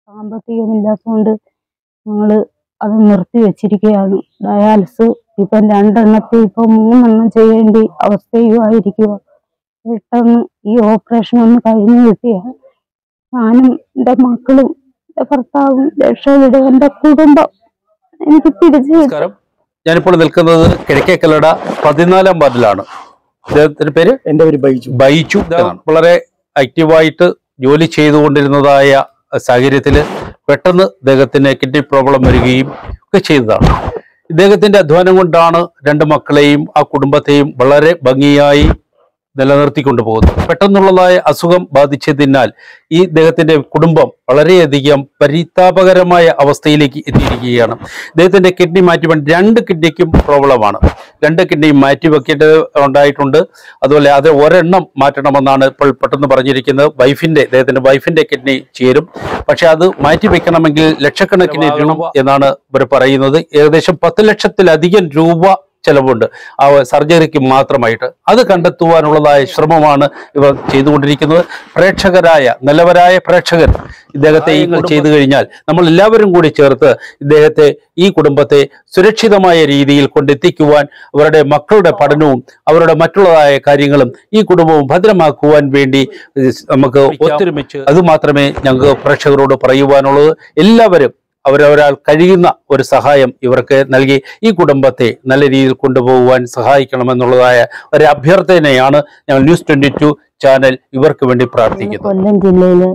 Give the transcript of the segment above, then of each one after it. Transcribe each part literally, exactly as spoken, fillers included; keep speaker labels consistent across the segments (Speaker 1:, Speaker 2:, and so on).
Speaker 1: സാമ്പത്തികമില്ലാത്തതുകൊണ്ട് ഞങ്ങൾ അത് നിർത്തി വെച്ചിരിക്കുകയാണ്. ഡയാലിസ് ഇപ്പം രണ്ടെണ്ണത്തിൽ ഇപ്പം മൂന്നെണ്ണം ചെയ്യേണ്ട അവസ്ഥയുമായിരിക്കുക. പെട്ടെന്ന് ഈ ഓപ്പറേഷൻ ഒന്ന് കഴിഞ്ഞു കിട്ടിയാൽ ഞാനും എൻ്റെ മക്കളും എൻ്റെ ഭർത്താവും രക്ഷപ്പെടും. എൻ്റെ കുടുംബം എനിക്ക് തിരിച്ചു.
Speaker 2: ഞാനിപ്പോൾ നിൽക്കുന്നത് കിഴക്കേക്കല്ലട പതിനാലാം വാർഡിലാണ്. അദ്ദേഹത്തിന്റെ പേര് എൻ്റെ പേര് ബൈജു ബൈജു വളരെ ആക്റ്റീവായിട്ട് ജോലി ചെയ്തുകൊണ്ടിരുന്നതായ സാഹചര്യത്തിൽ പെട്ടെന്ന് ഇദ്ദേഹത്തിന് കിഡ്നി പ്രോബ്ലം വരികയും ഒക്കെ ചെയ്തതാണ്. ഇദ്ദേഹത്തിന്റെ അധ്വാനം കൊണ്ടാണ് രണ്ട് മക്കളെയും ആ കുടുംബത്തെയും വളരെ ഭംഗിയായി നിലനിർത്തിക്കൊണ്ടു പോകുന്നത്. പെട്ടെന്നുള്ളതായ അസുഖം ബാധിച്ചതിനാൽ ഈ ഇദ്ദേഹത്തിന്റെ കുടുംബം വളരെയധികം പരിതാപകരമായ അവസ്ഥയിലേക്ക് എത്തിയിരിക്കുകയാണ്. ഇദ്ദേഹത്തിന്റെ കിഡ്നി മാറ്റി രണ്ട് കിഡ്നിക്കും പ്രോബ്ലമാണ്. രണ്ട് കിഡ്നിയും മാറ്റി വെക്കേണ്ടത് ഉണ്ടായിട്ടുണ്ട്. അതുപോലെ അത് ഒരെണ്ണം മാറ്റണമെന്നാണ് ഇപ്പോൾ പെട്ടെന്ന് പറഞ്ഞിരിക്കുന്നത്. വൈഫിന്റെ ഇദ്ദേഹത്തിന്റെ വൈഫിന്റെ കിഡ്നി ചേരും. പക്ഷെ അത് മാറ്റി വെക്കണമെങ്കിൽ ലക്ഷക്കണക്കിന് രൂപ എന്നാണ് ഇവർ പറയുന്നത്. ഏകദേശം പത്ത് ലക്ഷത്തിലധികം രൂപ ചെലവുണ്ട് ആ സർജറിക്ക് മാത്രമായിട്ട്. അത് കണ്ടെത്തുവാനുള്ളതായ ശ്രമമാണ് ഇവർ ചെയ്തുകൊണ്ടിരിക്കുന്നത്. പ്രേക്ഷകരായ നല്ലവരായ പ്രേക്ഷകർ ഇദ്ദേഹത്തെ ചെയ്തു കഴിഞ്ഞാൽ നമ്മൾ എല്ലാവരും കൂടി ചേർത്ത് ഇദ്ദേഹത്തെ ഈ കുടുംബത്തെ സുരക്ഷിതമായ രീതിയിൽ കൊണ്ടെത്തിക്കുവാൻ, അവരുടെ മക്കളുടെ പഠനവും അവരുടെ മറ്റുള്ളതായ കാര്യങ്ങളും ഈ കുടുംബവും ഭദ്രമാക്കുവാൻ വേണ്ടി നമുക്ക് ഒത്തൊരുമിച്ച് അത് മാത്രമേ ഞങ്ങൾക്ക് പ്രേക്ഷകരോട് പറയുവാനുള്ളത്. എല്ലാവരും അവരവരാൾ കഴിയുന്ന ഒരു സഹായം ഇവർക്ക് നൽകി ഈ കുടുംബത്തെ നല്ല രീതിയിൽ കൊണ്ടുപോകുവാൻ സഹായിക്കണമെന്നുള്ളതായ ഒരു അഭ്യർത്ഥനയാണ് ഞങ്ങൾ ന്യൂസ് ട്വന്റി ടു ചാനൽ ഇവർക്ക് വേണ്ടി പ്രാർത്ഥിക്കുന്നത്.
Speaker 1: കൊല്ലം ജില്ലയിലെ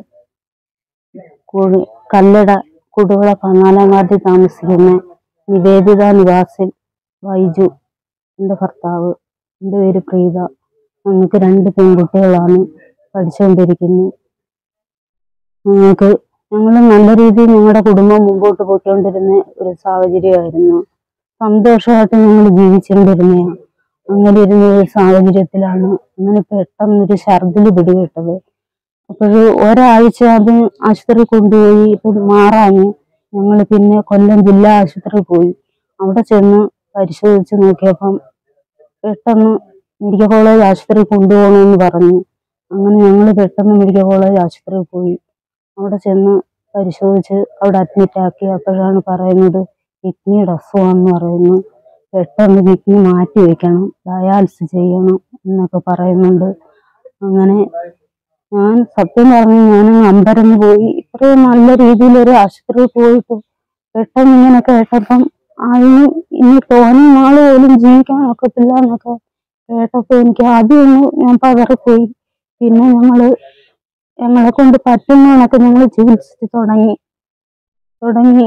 Speaker 1: കല്ലട കുടുവള പതിനാലാം വാർഡിൽ താമസിക്കുന്ന നിവേദിത നിവാസിൽ ബൈജു, എൻ്റെ ഭർത്താവ്, എൻ്റെ പേര് പ്രീത. ഞങ്ങൾക്ക് രണ്ട് പെൺകുട്ടികളാണ്, പഠിച്ചുകൊണ്ടിരിക്കുന്നു. ഞങ്ങൾക്ക് ഞങ്ങൾ നല്ല രീതിയിൽ ഞങ്ങളുടെ കുടുംബം മുമ്പോട്ട് പോയിക്കൊണ്ടിരുന്ന ഒരു സാഹചര്യമായിരുന്നു. സന്തോഷമായിട്ട് ഞങ്ങൾ ജീവിച്ചുകൊണ്ടിരുന്നതാണ്. അങ്ങനെ ഇരുന്ന ഒരു സാഹചര്യത്തിലാണ് അങ്ങനെ പെട്ടെന്നൊരു ഛർദിൽ പിടിപെട്ടത്. അപ്പോൾ ഒരാഴ്ച അത് ആശുപത്രി കൊണ്ടുപോയി. ഇപ്പം മാറാഞ്ഞ് ഞങ്ങൾ പിന്നെ കൊല്ലം ജില്ലാ ആശുപത്രി പോയി. അവിടെ ചെന്ന് പരിശോധിച്ച് നോക്കിയപ്പം പെട്ടെന്ന് മെഡിക്കൽ കോളേജ് ആശുപത്രി കൊണ്ടുപോകണമെന്ന് പറഞ്ഞു. അങ്ങനെ ഞങ്ങൾ പെട്ടെന്ന് മെഡിക്കൽ കോളേജ് ആശുപത്രിയിൽ പോയി. അവിടെ ചെന്ന് പരിശോധിച്ച് അവിടെ അഡ്മിറ്റ് ആക്കി. അപ്പോഴാണ് പറയുന്നത് കിഡ്നിയുടെ അസുഖമെന്ന് പറയുന്നു. പെട്ടെന്ന് കിഡ്നി മാറ്റി വയ്ക്കണം, ഡയാലിസിസ് ചെയ്യണം എന്നൊക്കെ പറയുന്നുണ്ട്. അങ്ങനെ ഞാൻ സത്യം പറഞ്ഞു ഞാനങ്ങ് അമ്പരന്ന് പോയി. ഇത്രയും നല്ല രീതിയിലൊരു ആശുപത്രിയിൽ പോയിട്ട് പെട്ടെന്ന് ഇങ്ങനെ കേട്ടപ്പം അതിന് ഇനി തോന്നുന്ന നാൾ പോലും ജീവിക്കാൻ ഒക്കത്തില്ല എന്നൊക്കെ കേട്ടപ്പോൾ എനിക്ക് ആദ്യമൊന്ന് ഞാൻ പതറിപ്പോയി. പിന്നെ ഞങ്ങള് ഞങ്ങളെ കൊണ്ട് പറ്റുന്നതൊക്കെ ഞങ്ങൾ ചികിത്സിച്ച് തുടങ്ങി തുടങ്ങി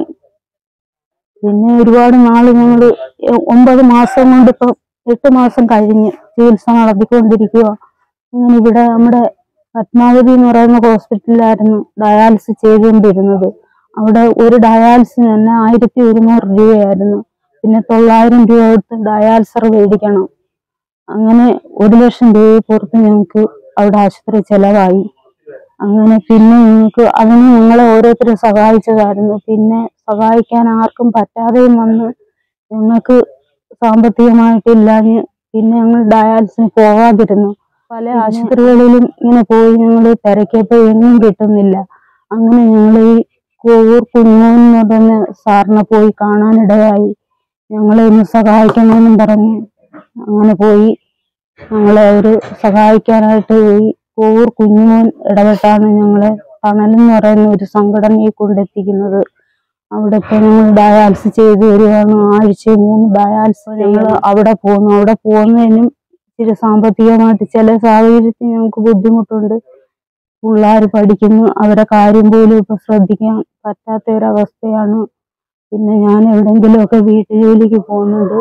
Speaker 1: പിന്നെ ഒരുപാട് നാള് ഞങ്ങൾ ഒമ്പത് മാസം കൊണ്ട് ഇപ്പം എട്ട് മാസം കഴിഞ്ഞ് ചികിത്സ നടത്തിക്കൊണ്ടിരിക്കുക. അങ്ങനെ ഇവിടെ നമ്മുടെ പത്മാവതി എന്ന് പറയുന്ന ഹോസ്പിറ്റലിലായിരുന്നു ഡയാലിസിസ് ചെയ്തുകൊണ്ടിരുന്നത്. അവിടെ ഒരു ഡയാലിസിന് തന്നെ ആയിരത്തി ഒരുന്നൂറ് രൂപയായിരുന്നു. പിന്നെ തൊള്ളായിരം രൂപ കൊടുത്ത് ഡയാലിസർ മേടിക്കണം. അങ്ങനെ ഒരു ലക്ഷം രൂപ പുറത്ത് ഞങ്ങൾക്ക് അവിടെ ആശുപത്രി ചെലവായി. അങ്ങനെ പിന്നെ ഞങ്ങൾക്ക് അതിന് ഞങ്ങളെ ഓരോരുത്തരും സഹായിച്ചതായിരുന്നു. പിന്നെ സഹായിക്കാൻ ആർക്കും പറ്റാതെയും വന്ന് ഞങ്ങൾക്ക് സാമ്പത്തികമായിട്ടില്ലാഞ്ഞ് പിന്നെ ഞങ്ങൾ ഡയാലിസിന് പോകാതിരുന്നു. പല ആശുപത്രികളിലും ഇങ്ങനെ പോയി ഞങ്ങൾ തിരക്കിയപ്പോൾ എങ്ങും കിട്ടുന്നില്ല. അങ്ങനെ ഞങ്ങൾ ഈ കോവൂർ കുഞ്ഞോൻ എന്ന് പറഞ്ഞ സാറിനെ പോയി കാണാനിടയായി. ഞങ്ങളെ ഒന്ന് സഹായിക്കണമെന്നും പറഞ്ഞ് അങ്ങനെ പോയി. ഞങ്ങളെ അവർ സഹായിക്കാനായിട്ട് പോയി. കോവൂർ കുഞ്ഞുമോൻ ഇടപെട്ടാണ് ഞങ്ങളെ തണലെന്ന് പറയുന്ന ഒരു സംഘടനയെ കൊണ്ടെത്തിക്കുന്നത്. അവിടെ ഇപ്പോൾ ഞങ്ങൾ ഡയാലിസിസ് ചെയ്ത് വരികയാണ്. ആഴ്ചയിൽ മൂന്ന് ഡയാലിസിസ് ഞങ്ങൾ അവിടെ പോകുന്നു. അവിടെ പോകുന്നതിനും ഇച്ചിരി സാമ്പത്തികമായിട്ട് ചില സാഹചര്യത്തിൽ ഞങ്ങൾക്ക് ബുദ്ധിമുട്ടുണ്ട്. പിള്ളേർ പഠിക്കുന്നു, അവരെ കാര്യം പോലും ഇപ്പം ശ്രദ്ധിക്കാൻ പറ്റാത്ത ഒരവസ്ഥയാണ്. പിന്നെ ഞാൻ എവിടെയെങ്കിലുമൊക്കെ വീട്ടു ജോലിക്ക് പോകുന്നുണ്ട്.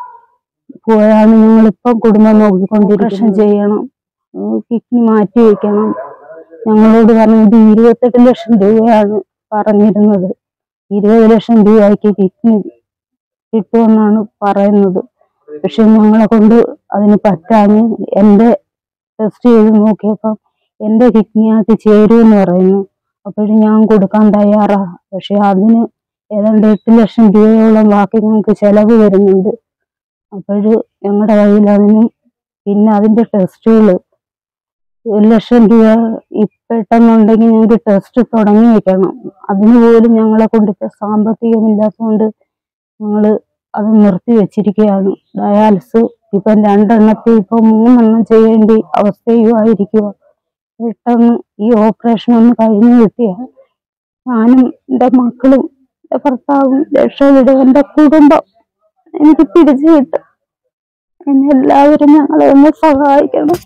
Speaker 1: പോയാണ് ഞങ്ങളിപ്പം കുടുംബം നോക്കിക്കൊണ്ടിരിക്കുന്നത്. ചെയ്യണം, കിഡ്നി മാറ്റി വയ്ക്കണം. ഞങ്ങളോട് പറഞ്ഞത് ഇരുപത്തെട്ട് ലക്ഷം രൂപയാണ് പറഞ്ഞിരുന്നത്. ഇരുപത് ലക്ഷം രൂപയ്ക്ക് കിഡ്നി കിട്ടുമെന്നാണ് പറയുന്നത്. പക്ഷെ ഞങ്ങളെ കൊണ്ട് അതിന് പറ്റാഞ്ഞ് എൻ്റെ ടെസ്റ്റ് ചെയ്ത് നോക്കിയപ്പം എൻ്റെ കിഡ്നിയായിട്ട് ചേരുമെന്ന് പറയുന്നു. അപ്പോഴും ഞാൻ കൊടുക്കാൻ തയ്യാറാ. പക്ഷെ അതിന് ഏതാണ്ട് എട്ട് ലക്ഷം രൂപയോളം ബാക്കി ഞങ്ങൾക്ക് ചിലവ് വരുന്നുണ്ട്. അപ്പോഴും ഞങ്ങളുടെ കയ്യിൽ അതിനും പിന്നെ അതിൻ്റെ ടെസ്റ്റുകൾ ഒരു ലക്ഷം രൂപ പെട്ടെന്നുണ്ടെങ്കിൽ ഞങ്ങൾക്ക് ടെസ്റ്റ് തുടങ്ങി വെക്കണം. അതിന് പോലും ഞങ്ങളെ കൊണ്ടിട്ട് സാമ്പത്തികമില്ലാത്തതുകൊണ്ട് ഞങ്ങള് അത് നിർത്തി വെച്ചിരിക്കുകയാണ്. ഡയാലിസിസ് ഇപ്പം രണ്ടെണ്ണത്തിൽ ഇപ്പൊ മൂന്നെണ്ണം ചെയ്യേണ്ടി അവസ്ഥയുമായിരിക്കുക. പെട്ടെന്ന് ഈ ഓപ്പറേഷൻ ഒന്ന് കഴിഞ്ഞു കിട്ടിയാൽ ഞാനും എൻ്റെ മക്കളും എൻ്റെ ഭർത്താവും രക്ഷപ്പെടും. എൻ്റെ കുടുംബം എനിക്ക് തിരിച്ചു കിട്ടും. എന്നെ എല്ലാവരും ഞങ്ങളെ ഒന്ന് സഹായിക്കണം.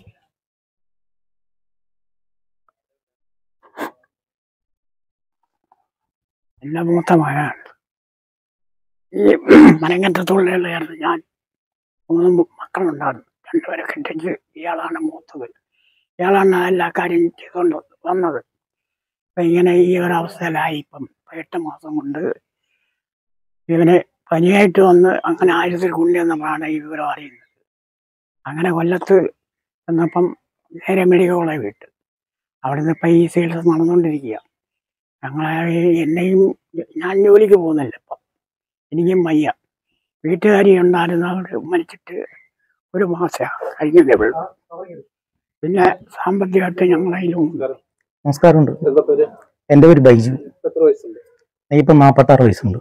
Speaker 3: എൻ്റെ മൂത്ത മകനാണ് ഈ മനങ്ങറ്റത്തുള്ളിലായിരുന്നു. ഞാൻ മൂന്ന് മക്കളുണ്ടായിരുന്നു. രണ്ടുപേരെ കെട്ടിച്ച് ഇയാളാണ് മൂത്തത്. ഇയാളാണ് എല്ലാ കാര്യം ചെയ്തുകൊണ്ട് വന്നത്. അപ്പം ഇങ്ങനെ ഈ ഒരവസ്ഥയിലായി. ഇപ്പം എട്ട് മാസം കൊണ്ട് ഇവന് പനിയായിട്ട് വന്ന് അങ്ങനെ ആയിരത്തിൽ കൊണ്ടുവന്നപ്പോഴാണ് ഈ വിവരം അറിയുന്നത്. അങ്ങനെ കൊല്ലത്ത് ചെന്നപ്പം നേരെ മെഡിക്കൽ കോളേജ് വിട്ട് അവിടെ നിന്ന് ഇപ്പം ഈ ചികിത്സ നടന്നുകൊണ്ടിരിക്കുക. ഞങ്ങളെ എന്നെയും ഞാൻ ജോലിക്ക് പോകുന്നില്ല ഇപ്പം, എനിക്കും വയ്യ. വീട്ടുകാരി ഉണ്ടായിരുന്നു, അവർ മരിച്ചിട്ട് ഒരു മാസം കഴിഞ്ഞതേ ഉള്ളൂ. പിന്നെ സാമ്പത്തികമായിട്ട് ഞങ്ങളതിലും.
Speaker 4: നമസ്കാരമുണ്ട്. എൻ്റെ പേര് ബൈജു. ഇപ്പം നാൽപ്പത്താറ് വയസ്സുണ്ട്.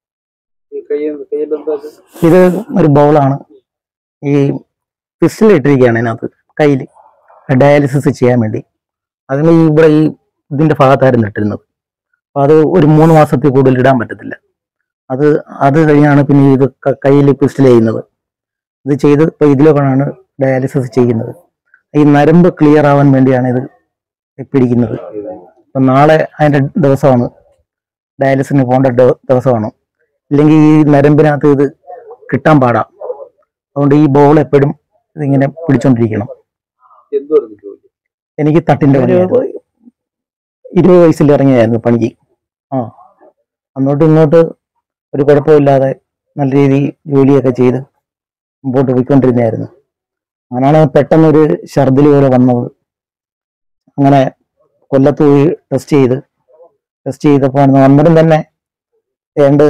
Speaker 4: ഇത് ഒരു ബൗളാണ്. ഈ പിസ്റ്റൽ ഇട്ടിരിക്കുകയാണ് അതിനകത്ത് കയ്യിൽ ഡയാലിസിസ് ചെയ്യാൻ വേണ്ടി. അതിന് ഇവിടെ ഈ ഇതിൻ്റെ ഭാഗത്തായിരുന്നു ഇട്ടിരുന്നത്. അപ്പോൾ അത് ഒരു മൂന്ന് മാസത്തിൽ കൂടുതൽ ഇടാൻ പറ്റത്തില്ല. അത് അത് കഴിഞ്ഞാണ് പിന്നെ ഇത് കയ്യിൽ പിസ്റ്റൽ ചെയ്യുന്നത്. ഇത് ചെയ്ത് ഇപ്പോൾ ഇതിലൊക്കെയാണ് ഡയാലിസിസ് ചെയ്യുന്നത്. ഈ നരമ്പ് ക്ലിയർ ആവാൻ വേണ്ടിയാണ് ഇത് പിടിക്കുന്നത്. അപ്പം നാളെ അതിൻ്റെ ദിവസമാണ്, ഡയാലിസിന് പോകേണ്ട ദിവസമാണ്. ഇല്ലെങ്കിൽ ഈ നരമ്പിനകത്ത് ഇത് കിട്ടാൻ പാടാം. അതുകൊണ്ട് ഈ ബോൾ എപ്പോഴും ഇതിങ്ങനെ പിടിച്ചോണ്ടിരിക്കണം. എനിക്ക് തട്ടിൻ്റെ പണിയായിരുന്നു. ഇരുപത് വയസ്സിൽ ഇറങ്ങിയായിരുന്നു പണിക്ക്. ആ അങ്ങോട്ടും ഇങ്ങോട്ട് ഒരു കുഴപ്പമില്ലാതെ നല്ല രീതിയിൽ ജോലിയൊക്കെ ചെയ്ത് മുമ്പോട്ട് പോയിക്കൊണ്ടിരുന്നായിരുന്നു. അങ്ങനെയാണ് പെട്ടെന്നൊരു ഛർദിൽ പോലെ വന്നത്. അങ്ങനെ കൊല്ലത്ത് പോയി ടെസ്റ്റ് ചെയ്ത് ടെസ്റ്റ് ചെയ്തപ്പോൾ അന്നേരം തന്നെ ഏണ്ട്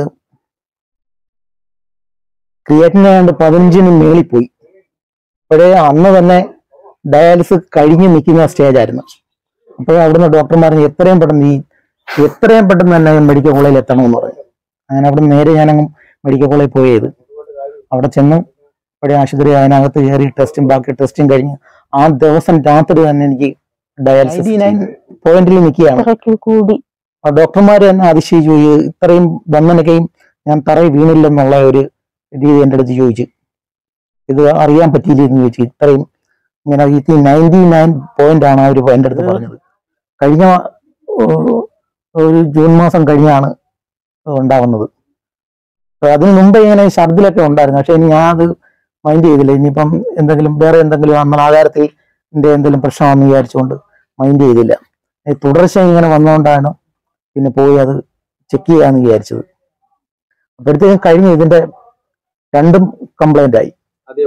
Speaker 4: ക്രിയേറ്റിന് ഏണ്ട് പതിനഞ്ചിന് മേളിൽ പോയി. അപ്പോഴേ അന്ന് തന്നെ ഡയാലിസിസ് കഴിഞ്ഞ് നിൽക്കുന്ന സ്റ്റേജായിരുന്നു. അപ്പോൾ അവിടുന്ന് ഡോക്ടർമാർ എത്രയും പെട്ടെന്ന് ഈ എത്രയും പെട്ടെന്ന് തന്നെ മെഡിക്കൽ കോളേജിൽ എത്തണമെന്ന് പറഞ്ഞു. അങ്ങനെ അവിടെ നേരെ ഞാനങ്ങ് മെഡിക്കൽ കോളേജിൽ പോയത്. അവിടെ ചെന്ന് അവിടെ ആശുപത്രി അതിനകത്ത് കയറി ടെസ്റ്റും ബാക്കി ടെസ്റ്റും കഴിഞ്ഞ് ആ ദിവസം രാത്രി തന്നെ എനിക്ക് ഡയാലിസിസ് നയൻ പോയിന്റിൽ നിൽക്കുകയാണ്. ആ ഡോക്ടർമാർ തന്നെ അതിശയിച്ചു, ഇത്രയും വന്നനക്കെയും ഞാൻ തറയിൽ വീണില്ലെന്നുള്ള ഒരു രീതി എൻ്റെ അടുത്ത് ചോദിച്ചു. ഇത് അറിയാൻ പറ്റിയില്ലെന്ന് ചോദിച്ചു. ഇത്രയും ഇങ്ങനെ ഈ നയൻറ്റി നയൻ പോയിന്റ് ആണ് അവർ എൻ്റെ അടുത്ത് പറഞ്ഞത്. കഴിഞ്ഞ ഒരു ജൂൺ മാസം കഴിഞ്ഞാണ് ഉണ്ടാവുന്നത്. അതിന് മുമ്പ് ഇങ്ങനെ ഛർദിലൊക്കെ ഉണ്ടായിരുന്നു. പക്ഷെ ഇനി ഞാൻ അത് മൈൻഡ് ചെയ്തില്ല. ഇനിയിപ്പം എന്തെങ്കിലും വേറെ എന്തെങ്കിലും നമ്മൾ ആഹാരത്തിൽ എൻ്റെ എന്തെങ്കിലും പ്രശ്നമാണെന്ന് വിചാരിച്ചുകൊണ്ട് മൈൻഡ് ചെയ്തില്ല. തുടർച്ച ഇങ്ങനെ വന്നുകൊണ്ടാണ് പിന്നെ പോയി അത് ചെക്ക് ചെയ്യാന്ന് വിചാരിച്ചത്. അപ്പോഴത്തേക്കും കഴിഞ്ഞ് ഇതിന്റെ രണ്ടും കംപ്ലൈന്റ് ആയി.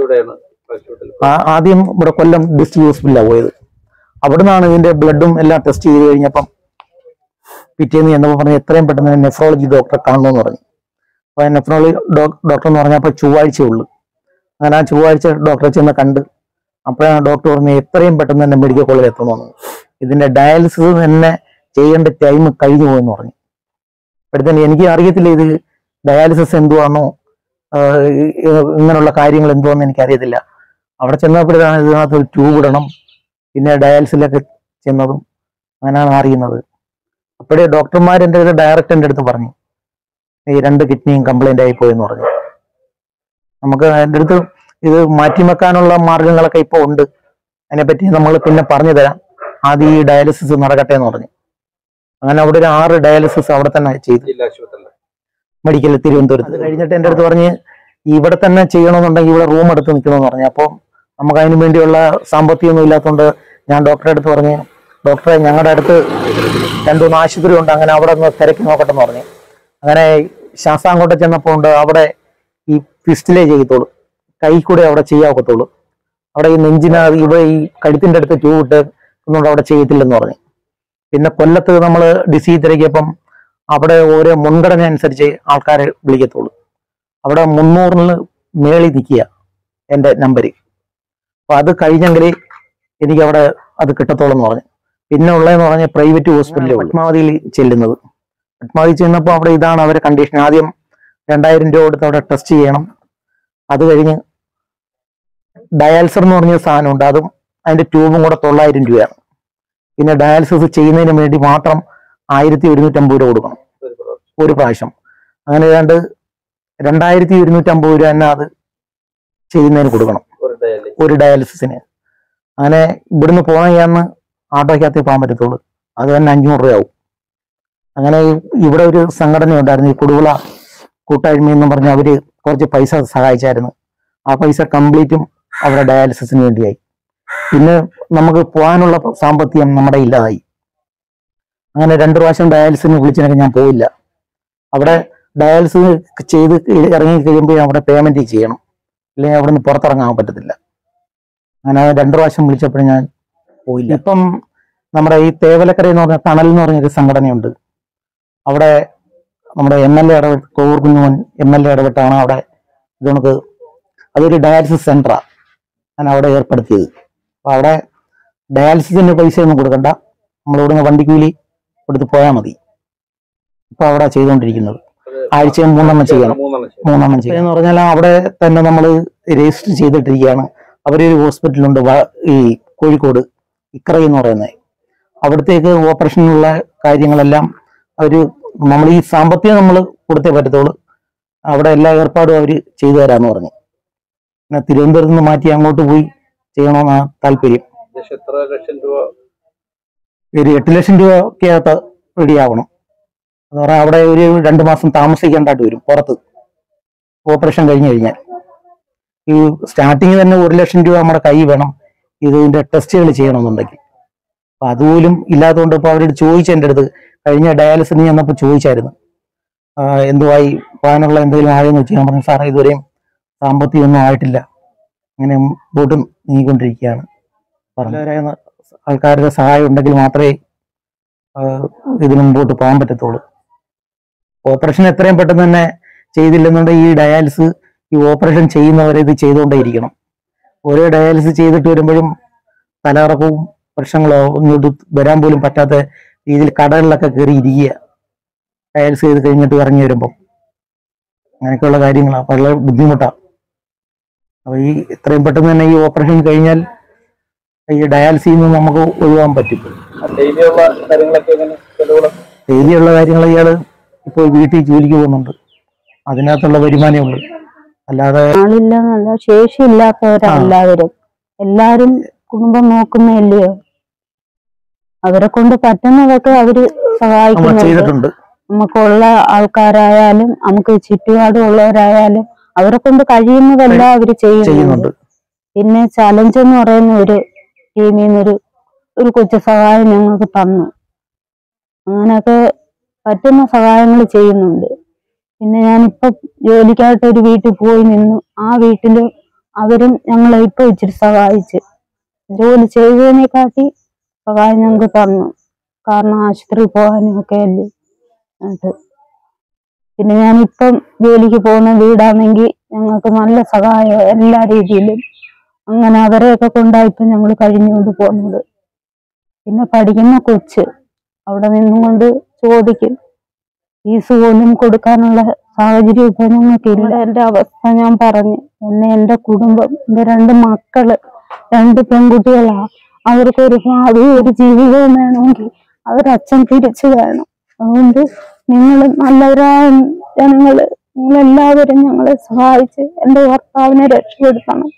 Speaker 4: ആദ്യം ഇവിടെ കൊല്ലം ഡിസ്ട്രിക്ട് ഹോസ്പിറ്റലിലാണ് പോയത്. അവിടെ നിന്നാണ് ഇതിന്റെ ബ്ലഡും എല്ലാം ടെസ്റ്റ് ചെയ്ത് കഴിഞ്ഞപ്പം പിറ്റേന്ന് എന്നപ്പോൾ പറഞ്ഞു എത്രയും പെട്ടെന്ന് നെഫ്രോളജി ഡോക്ടറെ കാണണമെന്ന് പറഞ്ഞു. അപ്പോൾ നെഫ്രോളജി ഡോക്ടർ എന്ന് പറഞ്ഞപ്പോൾ ചൊവ്വാഴ്ചയേ ഉള്ളൂ. അങ്ങനെ ആ ചൊവ്വാഴ്ച ഡോക്ടറെ ചെന്ന് കണ്ട് അപ്പോഴാണ് ഡോക്ടർ പറഞ്ഞത് എത്രയും പെട്ടെന്ന് തന്നെ മെഡിക്കൽ കോളേജിൽ എത്തണമെന്ന്. ഇതിന്റെ ഡയാലിസിസ് തന്നെ ചെയ്യേണ്ട ടൈം കഴിഞ്ഞു പോയെന്ന് പറഞ്ഞു. അപ്പോഴത്തേന് എനിക്ക് അറിയത്തില്ല ഇത് ഡയാലിസിസ് എന്തുവാണോ ഇങ്ങനെയുള്ള കാര്യങ്ങൾ എന്തുവാന്ന് എനിക്കറിയത്തില്ല. അവിടെ ചെന്നപ്പോഴാണ് ഇതിനകത്ത് ഒരു ട്യൂബ് ഇടണം, പിന്നെ ഡയാലിസിലൊക്കെ ചെന്നതും അങ്ങനെയാണ് അറിയുന്നത്. അപ്പോഴേ ഡോക്ടർമാർ എൻ്റെ അടുത്ത് ഡയറക്റ്റ് എൻ്റെ അടുത്ത് പറഞ്ഞു ഈ രണ്ട് കിഡ്നിയും കംപ്ലൈന്റ് ആയി പോയെന്ന് പറഞ്ഞു. നമുക്ക് എൻ്റെ അടുത്ത് ഇത് മാറ്റിവെക്കാനുള്ള മാർഗങ്ങളൊക്കെ ഇപ്പോൾ ഉണ്ട്, അതിനെപ്പറ്റി നമ്മൾ പിന്നെ പറഞ്ഞു തരാം, ആദ്യം ഈ ഡയാലിസിസ് നടക്കട്ടെ എന്ന് പറഞ്ഞു. അങ്ങനെ അവിടെ ഒരു ആറ് ഡയാലിസിസ് അവിടെ തന്നെ ചെയ്തു, മെഡിക്കൽ തിരുവനന്തപുരത്ത്. കഴിഞ്ഞിട്ട് എൻ്റെ അടുത്ത് പറഞ്ഞ് ഇവിടെ തന്നെ ചെയ്യണമെന്നുണ്ടെങ്കിൽ ഇവിടെ റൂം എടുത്ത് നിൽക്കണമെന്ന് പറഞ്ഞു. അപ്പോൾ നമുക്ക് അതിനു വേണ്ടിയുള്ള സാമ്പത്തികമൊന്നും ഇല്ലാത്തതുകൊണ്ട് ഞാൻ ഡോക്ടറെ അടുത്ത് പറഞ്ഞു, ഡോക്ടറെ ഞങ്ങളുടെ അടുത്ത് രണ്ടുമൂന്ന് ആശുപത്രി ഉണ്ട്, അങ്ങനെ അവിടെ ഒന്ന് തിരക്കി നോക്കട്ടെ എന്ന് പറഞ്ഞു. അങ്ങനെ ശാസ്താംകോട്ട ചെന്നപ്പോൾ ഉണ്ട് അവിടെ ഈ ഫിസ്റ്റിലേ ചെയ്യത്തുള്ളൂ, കൈ കൂടെ അവിടെ ചെയ്യാവത്തുള്ളൂ. അവിടെ ഈ നെഞ്ചിന് ഇവിടെ ഈ കഴുത്തിൻ്റെ അടുത്ത് ട്യൂബ് ഇട്ട് ഒന്നും അവിടെ ചെയ്യത്തില്ലെന്ന് പറഞ്ഞു. പിന്നെ കൊല്ലത്ത് നമ്മൾ ഡിസീസ് തിരക്കിയപ്പം അവിടെ ഓരോ മുൻഗണന അനുസരിച്ച് ആൾക്കാരെ വിളിക്കത്തുള്ളൂ. അവിടെ മുന്നൂറിന് മേളിൽ നിൽക്കുക എൻ്റെ നമ്പര്. അപ്പം അത് കഴിഞ്ഞെങ്കിൽ എനിക്ക് അവിടെ അത് കിട്ടത്തോളം എന്ന് പറഞ്ഞു. പിന്നെ ഉള്ളതെന്ന് പറഞ്ഞാൽ പ്രൈവറ്റ് ഹോസ്പിറ്റലിൽ പത്മാവതിയിൽ ചെല്ലുന്നത്. പത്മാവതി ചെന്നപ്പോൾ അവിടെ ഇതാണ് അവരുടെ കണ്ടീഷൻ. ആദ്യം രണ്ടായിരം രൂപ കൊടുത്ത് അവിടെ ടെസ്റ്റ് ചെയ്യണം. അത് കഴിഞ്ഞ് ഡയാലിസർ എന്ന് പറഞ്ഞ സാധനമുണ്ട്, അതും അതിന്റെ ട്യൂബും കൂടെ തൊള്ളായിരം രൂപയാണ്. പിന്നെ ഡയാലിസിസ് ചെയ്യുന്നതിന് വേണ്ടി മാത്രം ആയിരത്തി ഒരുന്നൂറ്റമ്പത് രൂപ കൊടുക്കണം ഒരു പ്രാവശ്യം. അങ്ങനെ ഏതാണ്ട് രണ്ടായിരത്തി ഒരുന്നൂറ്റമ്പത് രൂപ തന്നെ അത് ചെയ്യുന്നതിന് കൊടുക്കണം ഒരു ഡയാലിസിസിന്. അങ്ങനെ ഇവിടുന്ന് പോകണമെന്ന് ആട്ടോയ്ക്കകത്തേ പോകാൻ പറ്റത്തുള്ളൂ, അത് തന്നെ അഞ്ഞൂറ് രൂപയാവും. അങ്ങനെ ഇവിടെ ഒരു സംഘടന ഉണ്ടായിരുന്നു, ഈ കുടുവിള കൂട്ടായ്മ എന്ന് പറഞ്ഞാൽ അവര് കുറച്ച് പൈസ സഹായിച്ചായിരുന്നു. ആ പൈസ കംപ്ലീറ്റും അവിടെ ഡയാലിസിസിന് വേണ്ടിയായി. പിന്നെ നമുക്ക് പോകാനുള്ള സാമ്പത്തികം നമ്മുടെ ഇല്ലാതായി. അങ്ങനെ രണ്ടു പ്രാവശ്യം ഡയാലിസിന് വിളിച്ചതിനൊക്കെ ഞാൻ പോയില്ല. അവിടെ ഡയാലിസിസ് ചെയ്ത് ഇറങ്ങി കഴിയുമ്പോൾ അവിടെ പേയ്മെന്റ് ചെയ്യണം, അല്ലെങ്കിൽ അവിടെ നിന്ന് പുറത്തിറങ്ങാൻ പറ്റത്തില്ല. അങ്ങനെ രണ്ടു പ്രാവശ്യം വിളിച്ചപ്പോഴും ഞാൻ പോയില്ല. ഇപ്പം നമ്മുടെ ഈ തേവലക്കര എന്ന് പറഞ്ഞ തണൽ എന്ന് പറഞ്ഞൊരു സംഘടനയുണ്ട്. അവിടെ നമ്മുടെ എം എൽ എ ഇടപെട്ട് Kovoor Kunjumon M L A ഇടപെട്ടാണ് അവിടെ ഇത് നമുക്ക് അതൊരു ഡയാലിസിസ് സെന്ററാണ് ഞാൻ അവിടെ ഏർപ്പെടുത്തിയത്. അപ്പൊ അവിടെ ഡയാലിസിസിന്റെ പൈസ ഒന്നും കൊടുക്കണ്ട, നമ്മളിവിടുന്ന് വണ്ടിക്കൂലി കൊടുത്ത് പോയാൽ മതി. ഇപ്പൊ അവിടെ ചെയ്തുകൊണ്ടിരിക്കുന്നത് ആഴ്ചയിൽ മൂന്നെണ്ണം ചെയ്യണം. മൂന്നെണ്ണം ചെയ്യണം എന്ന് പറഞ്ഞാൽ അവിടെ തന്നെ നമ്മൾ രജിസ്റ്റർ ചെയ്തിട്ടിരിക്കുകയാണ്. അവരൊരു ഹോസ്പിറ്റലുണ്ട് ഈ കോഴിക്കോട് ഇക്ര എന്ന് പറയുന്നത്. അവിടത്തേക്ക് ഓപ്പറേഷനുള്ള കാര്യങ്ങളെല്ലാം അവര് നമ്മൾ ഈ സാമ്പത്തികം നമ്മൾ കൊടുത്തേ പറ്റത്തുള്ളൂ. അവിടെ എല്ലാ ഏർപ്പാടും അവർ ചെയ്തു തരാന്ന് പറഞ്ഞു. പിന്നെ തിരുവനന്തപുരത്ത് നിന്ന് മാറ്റി അങ്ങോട്ട് പോയി ചെയ്യണമെന്നാണ് താല്പര്യം. ഒരു എട്ട് ലക്ഷം രൂപയ്ക്കകത്ത് റെഡിയാവണം എന്ന് പറഞ്ഞാൽ അവിടെ ഒരു രണ്ടു മാസം താമസിക്കേണ്ടതായിട്ട് വരും പുറത്ത് ഓപ്പറേഷൻ കഴിഞ്ഞു കഴിഞ്ഞാൽ. ഈ സ്റ്റാർട്ടിങ് തന്നെ ഒരു ലക്ഷം രൂപ നമ്മുടെ കൈ വേണം ഇതിന്റെ ടെസ്റ്റുകൾ ചെയ്യണമെന്നുണ്ടെങ്കിൽ. അപ്പൊ അതുപോലും ഇല്ലാത്തതുകൊണ്ട് ഇപ്പൊ അവരോട് ചോദിച്ചു, എൻ്റെ അടുത്ത് കഴിഞ്ഞ ഡയാലിസിന് ചെന്നപ്പോൾ ചോദിച്ചായിരുന്നു എന്തുവായി പോകാനുള്ള എന്തെങ്കിലും ആയെന്ന് വെച്ച് ഞാൻ പറഞ്ഞു സാറേ ഇതുവരെയും സാമ്പത്തികം ഒന്നും ആയിട്ടില്ല, അങ്ങനെ മുമ്പോട്ടും നീങ്ങിക്കൊണ്ടിരിക്കുകയാണ്. പറഞ്ഞവരായ ആൾക്കാരുടെ സഹായം ഉണ്ടെങ്കിൽ മാത്രമേ ഇതിന് മുമ്പോട്ട് പോകാൻ പറ്റത്തുള്ളൂ. ഓപ്പറേഷൻ എത്രയും പെട്ടെന്ന് തന്നെ ചെയ്തില്ലെന്നുണ്ടെങ്കിൽ ഈ ഡയാലിസിസ് ഈ ഓപ്പറേഷൻ ചെയ്യുന്നവരെ ഇത് ചെയ്തുകൊണ്ടേയിരിക്കണം. ഓരോ ഡയാലിസിസ് ചെയ്തിട്ട് വരുമ്പോഴും തലകറക്കവും പ്രശ്നങ്ങളോ ഇങ്ങോട്ട് വരാൻ പോലും പറ്റാത്ത രീതിയിൽ കടകളിലൊക്കെ കയറി ഇരിക്കുക ഡയാലിസിസ് ചെയ്ത് കഴിഞ്ഞിട്ട് ഇറങ്ങി വരുമ്പം. അങ്ങനെയൊക്കെയുള്ള കാര്യങ്ങളാണ്, വളരെ ബുദ്ധിമുട്ടാണ്. അപ്പൊ ഈ എത്രയും പെട്ടെന്ന് തന്നെ ഈ ഓപ്പറേഷൻ കഴിഞ്ഞാൽ ഈ ഡയാലിസിൽ നിന്ന് നമുക്ക് ഒഴിവാൻ പറ്റും. ഡെയിലിയുള്ള കാര്യങ്ങൾ ഇയാള് ഇപ്പോൾ വീട്ടിൽ ജോലിക്ക് പോകുന്നുണ്ട്, അതിനകത്തുള്ള വരുമാനമേ ഉള്ളൂ. അല്ലാതെ
Speaker 1: ആളില്ലെന്നല്ല, ശേഷിയില്ലാത്തവരെല്ലാവരും എല്ലാരും കുടുംബം നോക്കുന്നല്ലയോ, അവരെ കൊണ്ട് പറ്റുന്നതൊക്കെ അവര് സഹായിക്കുന്നുണ്ട്. നമുക്കുള്ള ആൾക്കാരായാലും നമുക്ക് ചുറ്റുപാടുള്ളവരായാലും അവരെ കൊണ്ട് കഴിയുന്നതെല്ലാം അവര് ചെയ്യുന്നുണ്ട്. പിന്നെ ചലഞ്ച് എന്ന് പറയുന്ന ഒരു ടീമിൽ നിന്നൊരു ഒരു കൊച്ചു സഹായം ഞങ്ങൾക്ക് തന്നു. അങ്ങനെയൊക്കെ പറ്റുന്ന സഹായങ്ങൾ ചെയ്യുന്നുണ്ട്. പിന്നെ ഞാനിപ്പൊ ജോലിക്കായിട്ട് ഒരു വീട്ടിൽ പോയി നിന്നു. ആ വീട്ടില് അവരും ഞങ്ങളെ ഇപ്പൊ ഇച്ചിരി സഹായിച്ച് ജോലി ചെയ്തതിനെക്കാട്ടി സഹായം ഞങ്ങൾക്ക് തന്നു. കാരണം ആശുപത്രി പോകാനും ഒക്കെ അല്ലേ അത്. പിന്നെ ഞാനിപ്പം ജോലിക്ക് പോകുന്ന വീടാണെങ്കിൽ ഞങ്ങൾക്ക് നല്ല സഹായം എല്ലാ രീതിയിലും. അങ്ങനെ അവരെയൊക്കെ കൊണ്ടായിപ്പം ഞങ്ങൾ കഴിഞ്ഞുകൊണ്ട് പോകുന്നത്. പിന്നെ പഠിക്കുന്ന കൊച്ച് അവിടെ നിന്നുകൊണ്ട് ചോദിക്കും, ഫീസ് പോലും കൊടുക്കാനുള്ള സാഹചര്യം ഇപ്പൊ ഞങ്ങൾക്കില്ല. എന്റെ അവസ്ഥ ഞാൻ പറഞ്ഞു. എന്നെ എന്റെ കുടുംബം, എന്റെ രണ്ട് മക്കള് രണ്ട് പെൺകുട്ടികളാ, അവർക്കൊരു ഭാവി ഒരു ജീവിതവും വേണമെങ്കിൽ അവരച്ഛൻ തിരിച്ചു വേണം. അതുകൊണ്ട് നിങ്ങൾ നല്ലവരായ ജനങ്ങള് നിങ്ങളെല്ലാവരും ഞങ്ങളെ സഹായിച്ച് എന്റെ ഭർത്താവിനെ രക്ഷപ്പെടുത്തണം.